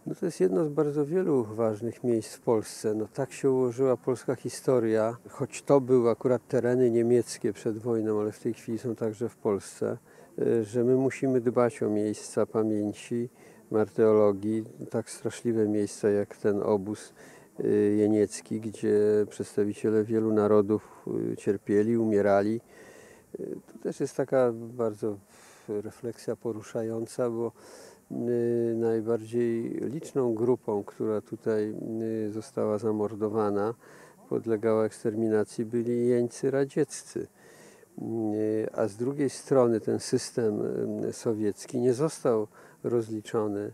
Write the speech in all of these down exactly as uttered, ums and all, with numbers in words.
No to jest jedno z bardzo wielu ważnych miejsc w Polsce. No tak się ułożyła polska historia, choć to były akurat tereny niemieckie przed wojną, ale w tej chwili są także w Polsce, że my musimy dbać o miejsca pamięci, martyrologii, tak straszliwe miejsca jak ten obóz jeniecki, gdzie przedstawiciele wielu narodów cierpieli, umierali. To też jest taka bardzo refleksja poruszająca, bo najbardziej liczną grupą, która tutaj została zamordowana, podlegała eksterminacji, byli jeńcy radzieccy. A z drugiej strony ten system sowiecki nie został rozliczony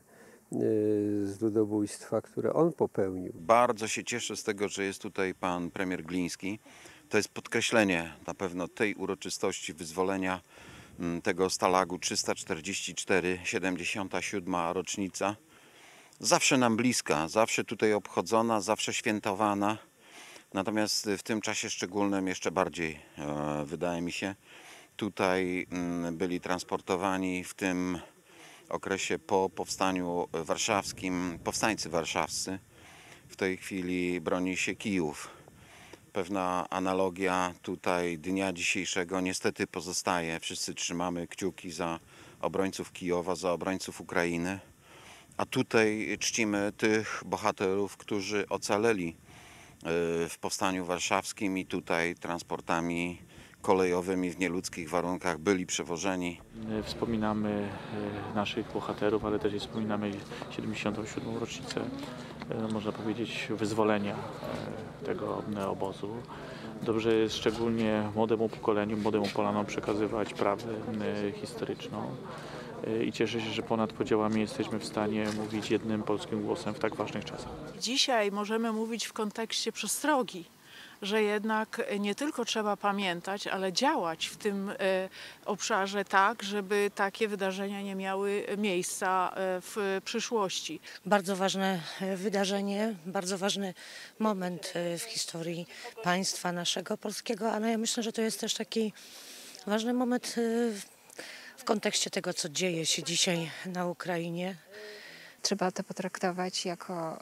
z ludobójstwa, które on popełnił. Bardzo się cieszę z tego, że jest tutaj pan premier Gliński. To jest podkreślenie na pewno tej uroczystości wyzwolenia tego stalagu trzysta czterdzieści cztery, siedemdziesiąta siódma rocznica. Zawsze nam bliska, zawsze tutaj obchodzona, zawsze świętowana. Natomiast w tym czasie szczególnym jeszcze bardziej, e, wydaje mi się, tutaj m, byli transportowani w tym okresie po powstaniu warszawskim powstańcy warszawscy. W tej chwili broni się Kijów. Pewna analogia tutaj dnia dzisiejszego niestety pozostaje. Wszyscy trzymamy kciuki za obrońców Kijowa, za obrońców Ukrainy. A tutaj czcimy tych bohaterów, którzy ocaleli w powstaniu warszawskim i tutaj transportami kolejowymi w nieludzkich warunkach byli przewożeni. Wspominamy naszych bohaterów, ale też wspominamy siedemdziesiątą siódmą rocznicę, można powiedzieć, wyzwolenia tego obozu. Dobrze jest szczególnie młodemu pokoleniu, młodemu Polanom przekazywać prawdę historyczną. I cieszę się, że ponad podziałami jesteśmy w stanie mówić jednym polskim głosem w tak ważnych czasach. Dzisiaj możemy mówić w kontekście przestrogi, że jednak nie tylko trzeba pamiętać, ale działać w tym obszarze tak, żeby takie wydarzenia nie miały miejsca w przyszłości. Bardzo ważne wydarzenie, bardzo ważny moment w historii państwa naszego polskiego, ale ja myślę, że to jest też taki ważny moment w kontekście tego, co dzieje się dzisiaj na Ukrainie. Trzeba to potraktować jako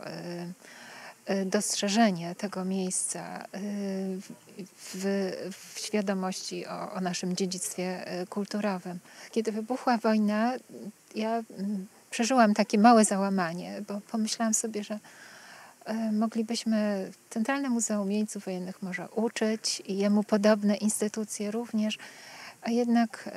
dostrzeżenie tego miejsca w, w świadomości o, o naszym dziedzictwie kulturowym. Kiedy wybuchła wojna, ja przeżyłam takie małe załamanie, bo pomyślałam sobie, że moglibyśmy Centralne Muzeum Jeńców Wojennych może uczyć i jemu podobne instytucje również, a jednak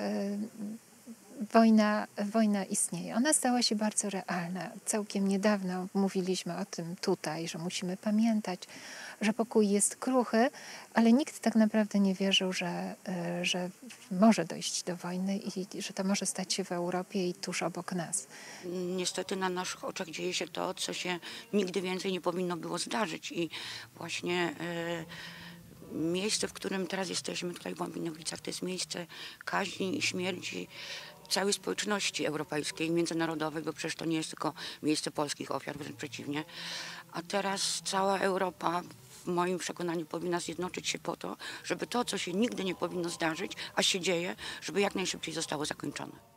Wojna, wojna istnieje. Ona stała się bardzo realna. Całkiem niedawno mówiliśmy o tym tutaj, że musimy pamiętać, że pokój jest kruchy, ale nikt tak naprawdę nie wierzył, że, że może dojść do wojny i że to może stać się w Europie i tuż obok nas. Niestety na naszych oczach dzieje się to, co się nigdy więcej nie powinno było zdarzyć i właśnie yy, miejsce, w którym teraz jesteśmy, tutaj w Łambinowicach, to jest miejsce kaźni i śmierci całej społeczności europejskiej, międzynarodowej, bo przecież to nie jest tylko miejsce polskich ofiar, wręcz przeciwnie. A teraz cała Europa, w moim przekonaniu, powinna zjednoczyć się po to, żeby to, co się nigdy nie powinno zdarzyć, a się dzieje, żeby jak najszybciej zostało zakończone.